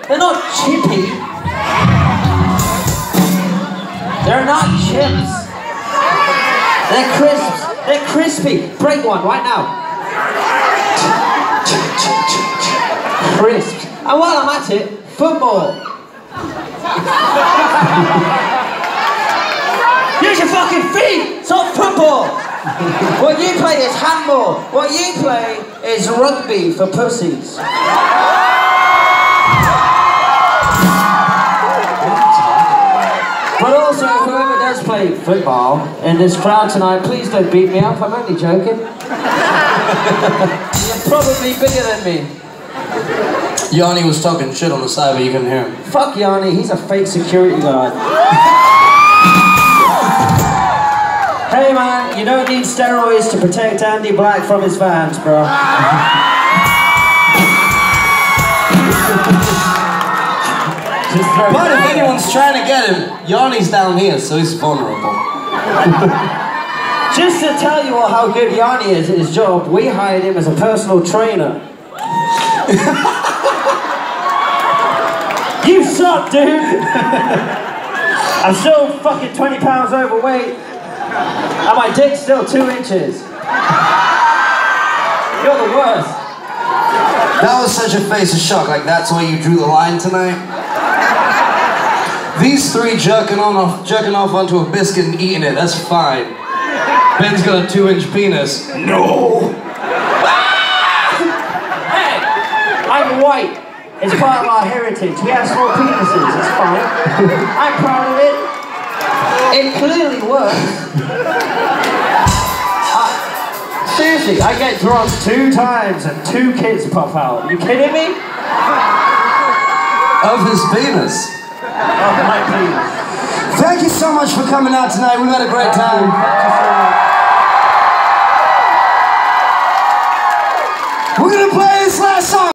They're not chippy. They're not chips. They're crisps. They're crispy. Break one right now. Crisp. And while I'm at it, football. Use your fucking feet! It's not football! What you play is handball. What you play is rugby for pussies. But also, whoever does play football in this crowd tonight, please don't beat me up. I'm only joking. You're probably bigger than me. Yanni was talking shit on the side, but you couldn't hear him. Fuck Yanni, he's a fake security guard. Hey man, you don't need steroids to protect Andy Black from his fans, bro. But if anyone's trying to get him, Yanni's down here, so he's vulnerable. Just to tell you all how good Yanni is at his job, we hired him as a personal trainer. You suck, dude! I'm still fucking 20 pounds overweight, and my dick's still 2 inches. You're the worst. That was such a face of shock, like that's why you drew the line tonight? These three jerking off onto a biscuit and eating it, that's fine. Ben's got a 2-inch penis. No! Hey! I'm white. It's part of our heritage. We have small penises, it's fine. I'm proud of it. It clearly works. Seriously, I get drunk 2 times and 2 kids pop out. Are you kidding me? Of his penis. Oh, my penis. Thank you so much for coming out tonight. We've had a great time. We're gonna play this last song.